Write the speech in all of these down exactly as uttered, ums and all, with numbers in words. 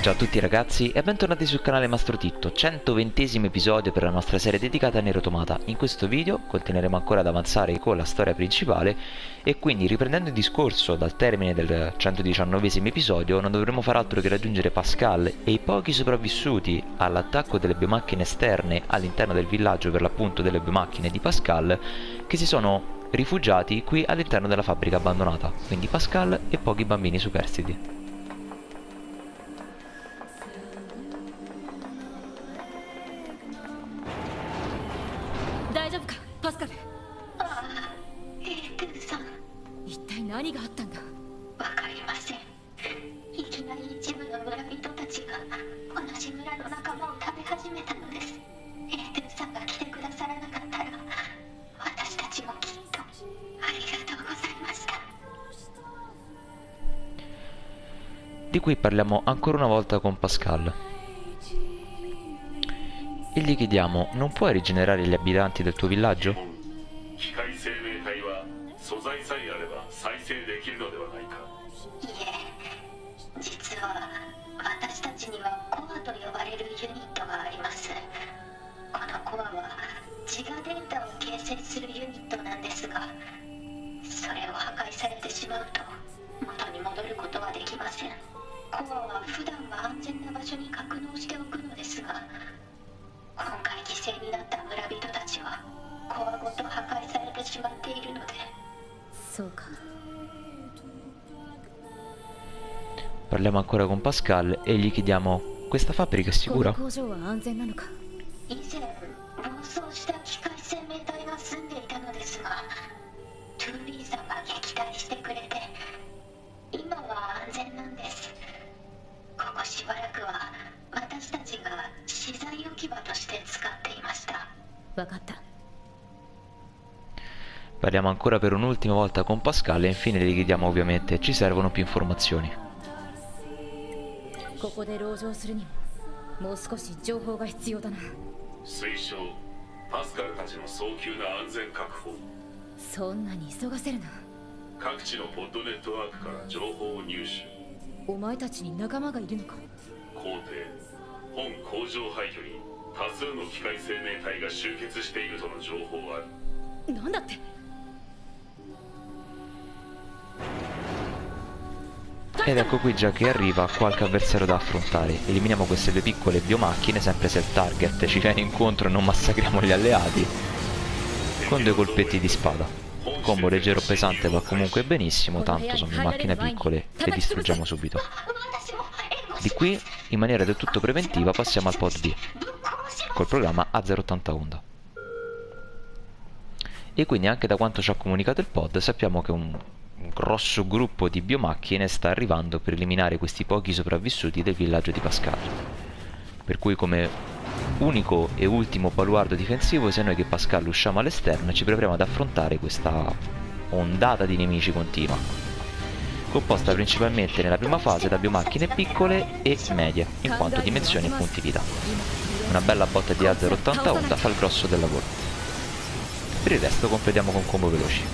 Ciao a tutti ragazzi e bentornati sul canale Mastro Titto, centoventesimo episodio per la nostra serie dedicata a Nier Automata. In questo video continueremo ancora ad avanzare con la storia principale e quindi, riprendendo il discorso dal termine del centodiciannovesimo episodio, non dovremo far altro che raggiungere Pascal e i pochi sopravvissuti all'attacco delle biomacchine esterne all'interno del villaggio, per l'appunto delle biomacchine di Pascal, che si sono rifugiati qui all'interno della fabbrica abbandonata, quindi Pascal e pochi bambini superstiti. 大丈夫か、パスカル。 ああ、エートゥーさん。 一体何があったんだ。 わかりません。いきなり一部の村人たちが同じ村の仲間を食べ始めたのです。エートゥーさんが来てくださらなかったら、私たちもきっと。ありがとうございました。 Di cui parliamo ancora una volta con Pascal. E gli chiediamo: non puoi rigenerare gli abitanti del tuo villaggio? 機械生命体は素材さえあれば再生できるのではないか。 いえ、実は私たちにはコアと呼ばれるユニットがあります。このコアは自我データを形成するユニットなんですが、それを破壊されてしまうと元に戻ることはできません。コアは普段は安全な場所に格納しておくのですが、今回犠牲になった村人たちはコアごと破壊されてしまっているので。 そうか。 Parliamo ancora con Pascal e gli chiediamo: questa fabbrica è この sicura? 工場は安全なのか。 以前暴走した機械生命体が住んでいたのですが、トゥーリーさんが撃退してくれて今は安全なんです。ここしばらくは私たちが資材置き場として使っていました。 わかった。 Parliamo ancora per un'ultima volta con Pascal e infine gli chiediamo ovviamente: ci servono più informazioni. ここで籠城するにももう少し情報が必要だな。 推奨パスカルたちの早急な安全確保。 そんなに急がせるな。 各地のポッドネットワークから情報を入手。 お前たちに仲間がいるのか。 皇帝本工場廃墟に多数の機械生命体が集結しているとの情報ある。 なんだって。 Ed ecco qui già che arriva qualche avversario da affrontare. Eliminiamo queste due piccole biomacchine, sempre se il target ci viene incontro e non massacriamo gli alleati, con due colpetti di spada. Combo leggero o pesante va comunque benissimo, tanto sono macchine piccole, le distruggiamo subito. Di qui, in maniera del tutto preventiva, passiamo al pod B, col programma A zero ottanta Onda. E quindi, anche da quanto ci ha comunicato il pod, sappiamo che un un grosso gruppo di biomacchine sta arrivando per eliminare questi pochi sopravvissuti del villaggio di Pascal. Per cui, come unico e ultimo baluardo difensivo, sia noi che Pascal usciamo all'esterno e ci proviamo ad affrontare questa ondata di nemici continua, composta principalmente nella prima fase da biomacchine piccole e medie, in quanto dimensioni e punti vita. Una bella botta di A zero ottanta Onda fa il grosso del lavoro. Per il resto completiamo con combo veloci.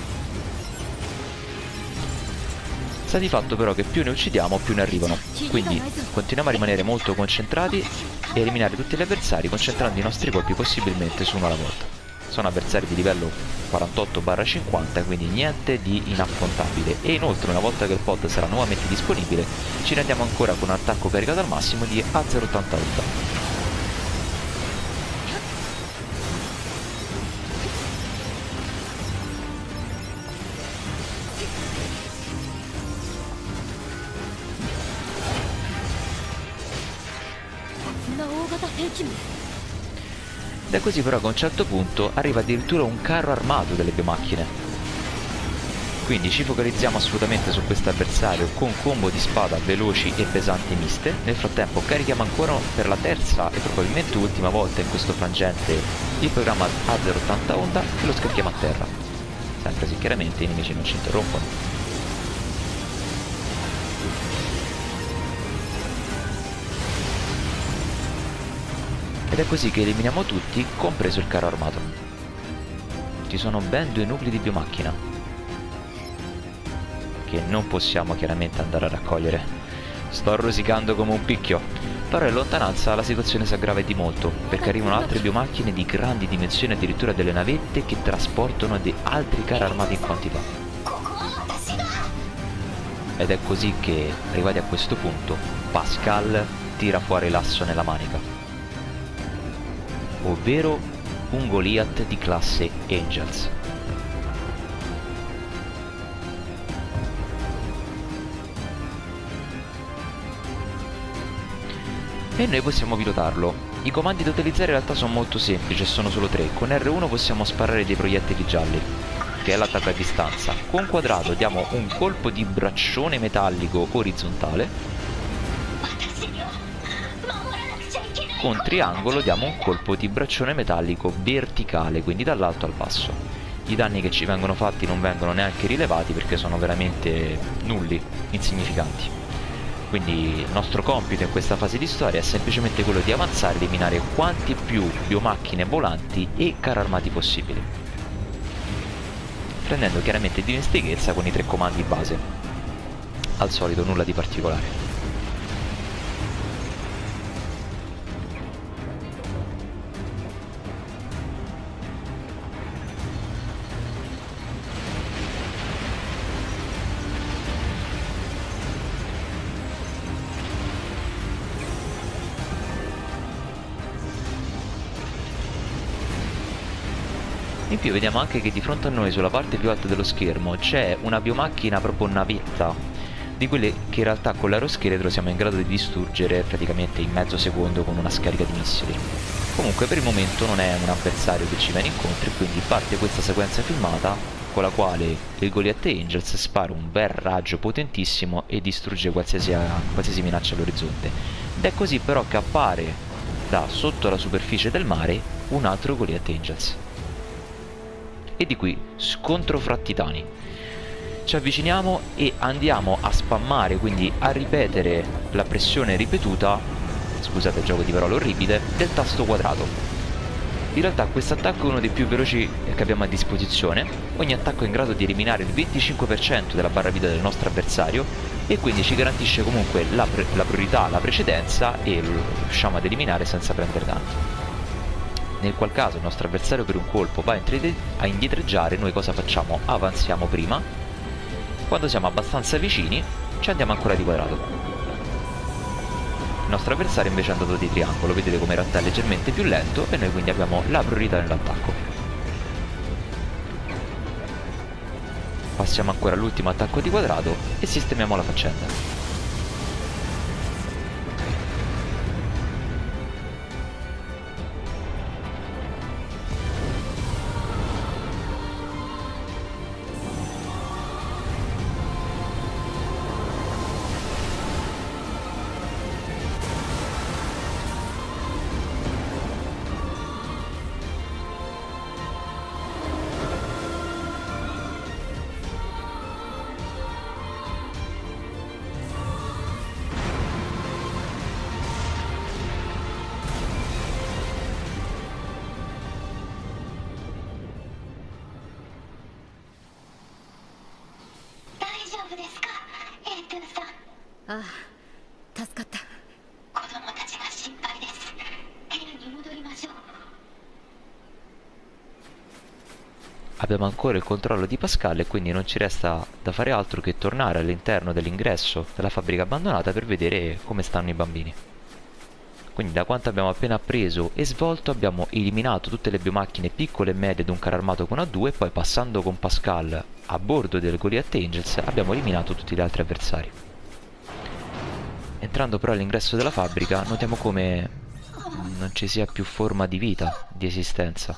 Sta di fatto però che più ne uccidiamo più ne arrivano, quindi continuiamo a rimanere molto concentrati e eliminare tutti gli avversari, concentrando i nostri colpi possibilmente su uno alla volta. Sono avversari di livello quarantotto cinquanta, quindi niente di inaffrontabile, e inoltre, una volta che il pod sarà nuovamente disponibile, ci rendiamo ancora con un attacco caricato al massimo di A zero ottanta Onda. Ed è così però che a un certo punto arriva addirittura un carro armato delle biomacchine. Quindi ci focalizziamo assolutamente su questo avversario con combo di spada veloci e pesanti miste. Nel frattempo carichiamo ancora per la terza e probabilmente ultima volta in questo frangente il programma A zero ottanta Onda e lo scarichiamo a terra. Sempre se chiaramente i nemici non ci interrompono. Ed è così che eliminiamo tutti, compreso il carro armato. Ci sono ben due nuclei di biomacchina, che non possiamo chiaramente andare a raccogliere. Sto rosicando come un picchio. Però in lontananza la situazione si aggrava di molto, perché arrivano altre biomacchine di grandi dimensioni, addirittura delle navette che trasportano de altri carri armati in quantità. Ed è così che, arrivati a questo punto, Pascal tira fuori l'asso nella manica, ovvero un Goliath di classe Angels. E noi possiamo pilotarlo. I comandi da utilizzare in realtà sono molto semplici, sono solo tre. Con R uno possiamo sparare dei proiettili gialli, che è l'attacco a distanza. Con quadrato diamo un colpo di braccione metallico orizzontale. Con triangolo diamo un colpo di braccione metallico verticale, quindi dall'alto al basso. I danni che ci vengono fatti non vengono neanche rilevati perché sono veramente nulli, insignificanti. Quindi il nostro compito in questa fase di storia è semplicemente quello di avanzare e eliminare quanti più biomacchine volanti e carri armati possibili, prendendo chiaramente dimestichezza con i tre comandi base. Al solito nulla di particolare. In più vediamo anche che di fronte a noi, sulla parte più alta dello schermo, c'è una biomacchina proprio navetta, di quelle che in realtà con l'aeroscheletro siamo in grado di distruggere praticamente in mezzo secondo con una scarica di missili. Comunque per il momento non è un avversario che ci viene incontro e quindi parte questa sequenza filmata con la quale il Goliath Angels spara un bel raggio potentissimo e distrugge qualsiasi, qualsiasi minaccia all'orizzonte. Ed è così però che appare da sotto la superficie del mare un altro Goliath Angels. E di qui scontro fra titani. Ci avviciniamo e andiamo a spammare, quindi a ripetere la pressione ripetuta, scusate il gioco di parole orribile, del tasto quadrato. In realtà questo attacco è uno dei più veloci che abbiamo a disposizione. Ogni attacco è in grado di eliminare il venticinque per cento della barra vita del nostro avversario e quindi ci garantisce comunque la, pre la priorità, la precedenza e lo riusciamo ad eliminare senza prendere danni. Nel qual caso il nostro avversario per un colpo va a indietreggiare, noi cosa facciamo? Avanziamo prima, quando siamo abbastanza vicini ci andiamo ancora di quadrato. Il nostro avversario invece è andato di triangolo, vedete come in realtà è leggermente più lento e noi quindi abbiamo la priorità nell'attacco. Passiamo ancora all'ultimo attacco di quadrato e sistemiamo la faccenda. Ah, 助かった。 子供たちが心配です。部屋に戻りましょう。 Abbiamo ancora il controllo di Pascal e quindi non ci resta da fare altro che tornare all'interno dell'ingresso della fabbrica abbandonata per vedere come stanno i bambini. Quindi da quanto abbiamo appena appreso e svolto abbiamo eliminato tutte le biomacchine piccole e medie di un carro armato con A due e poi passando con Pascal a bordo del Goliath Angels abbiamo eliminato tutti gli altri avversari. Entrando però all'ingresso della fabbrica notiamo come non ci sia più forma di vita, di esistenza.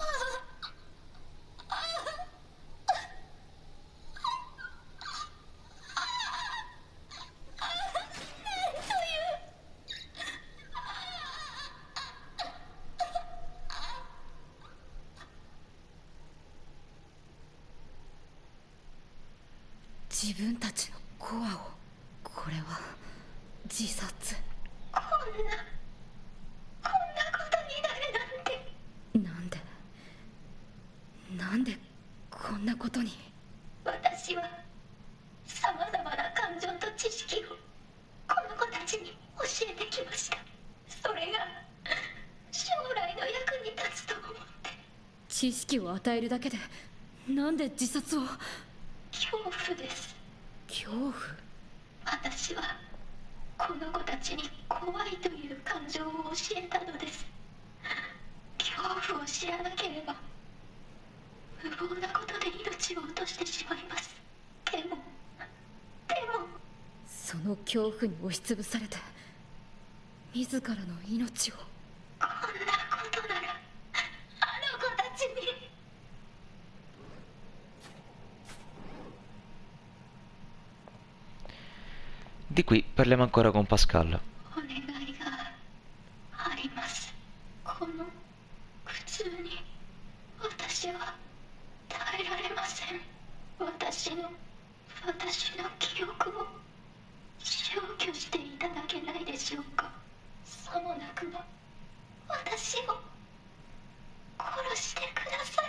えてきました。それが将来の役に立つと思って。 知識を与えるだけでなんで自殺を。 恐怖です。 恐怖。 私はこの子たちに怖いという感情を教えたのです。恐怖を知らなければ無謀なことで命を落としてしまいます。でもでもその恐怖に押しつぶされて自らの命を。 こんなことならあの子たちに。 Di qui parliamo ancora con Pascal. お願いがあります。この苦痛に私は耐えられません。私の私の記憶を消去していただけないでしょうか。さもなくば私を殺してください。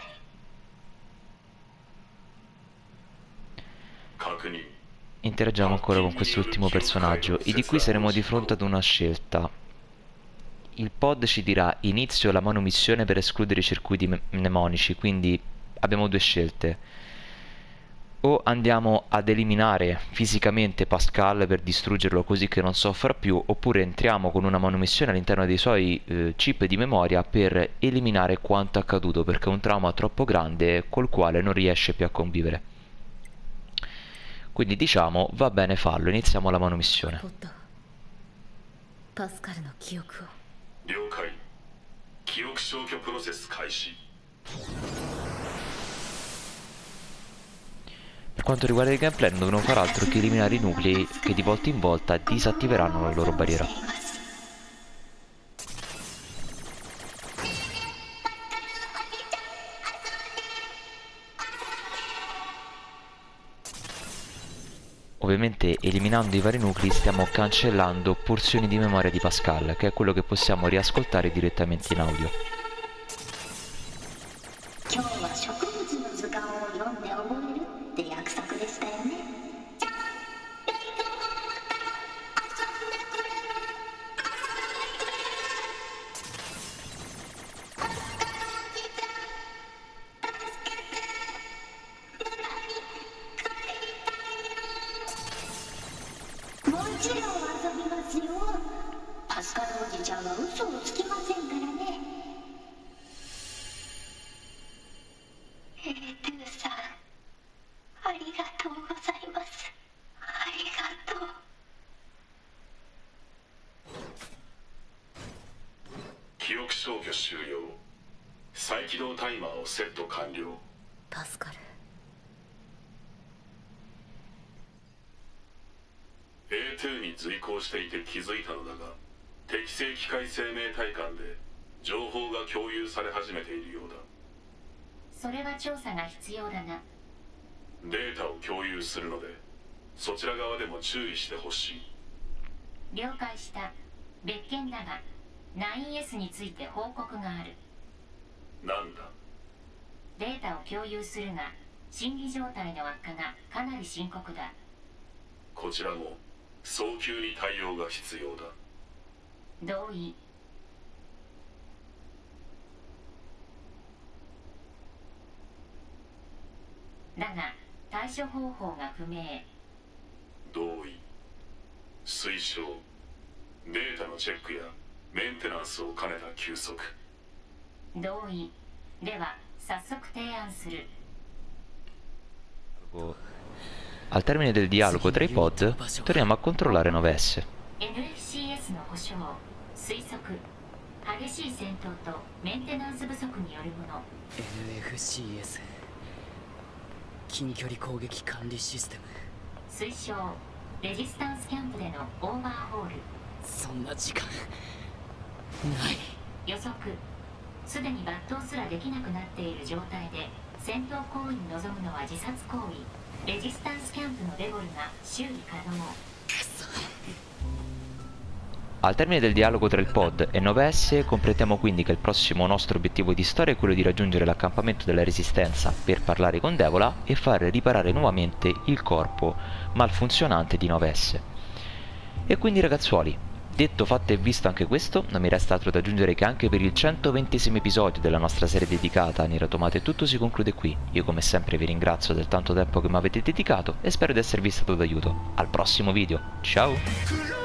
確認。 Interagiamo ancora con quest'ultimo personaggio e di qui saremo di fronte ad una scelta. Il pod ci dirà inizio la manomissione per escludere i circuiti mnemonici, quindi abbiamo due scelte. O andiamo ad eliminare fisicamente Pascal per distruggerlo così che non soffra più, oppure entriamo con una manomissione all'interno dei suoi eh, chip di memoria per eliminare quanto accaduto, perché è un trauma troppo grande col quale non riesce più a convivere. Quindi diciamo va bene farlo, iniziamo la manomissione. パスカルの記憶を。 了解。記憶消去プロセス開始。 Per quanto riguarda il gameplay non dovremo fare altro che eliminare i nuclei che di volta in volta disattiveranno la loro barriera. Ovviamente eliminando i vari nuclei stiamo cancellando porzioni di memoria di Pascal, che è quello che possiamo riascoltare direttamente in audio. 今日は植物の図鑑を読んで覚えるって約束でしたよね。もちろん遊びますよ。パスカルおじちゃんは嘘をつきませんからね。エートゥーさん、ありがとうございます。ありがとう。 記憶消去終了。再起動タイマーをセット完了。 パスカル。 エーツー に随行していて気づいたのだが、適正機械生命体間で情報が共有され始めているようだ。 それは調査が必要だな。 データを共有するので、そちら側でも注意してほしい。 了解した。別件だが ナインエス について報告がある。 なんだ。 データを共有するが心理状態の悪化がかなり深刻だ。 こちらも早急に対応が必要だ。 同意。だが対処方法が不明。 同意。推奨。データのチェックやメンテナンスを兼ねた休息。 同意。では早速提案する。 Al termine del dialogo tra i pod, torniamo a controllare nove S. エヌエフシーエス の故障、推測、激しい戦闘とメンテナンス不足によるもの。 エヌエフシーエス 近距離攻撃管理システム。 推奨、レジスタンスキャンプでのオーバーホール。 そんな時間ない。 予測、すでに抜刀すらできなくなっている状態で戦闘行為に臨むのは自殺行為。レジスタンスキャンプのデボルが修理可能。 Al termine del dialogo tra il pod e nove S completiamo quindi che il prossimo nostro obiettivo di storia è quello di raggiungere l'accampamento della Resistenza per parlare con Devola e far riparare nuovamente il corpo malfunzionante di nove S. E quindi ragazzuoli, Detto, fatto e visto anche questo, non mi resta altro da aggiungere che anche per il centoventesimo episodio della nostra serie dedicata a Nier Automata e tutto si conclude qui. Io come sempre vi ringrazio del tanto tempo che mi avete dedicato e spero di esservi stato d'aiuto. Al prossimo video, ciao!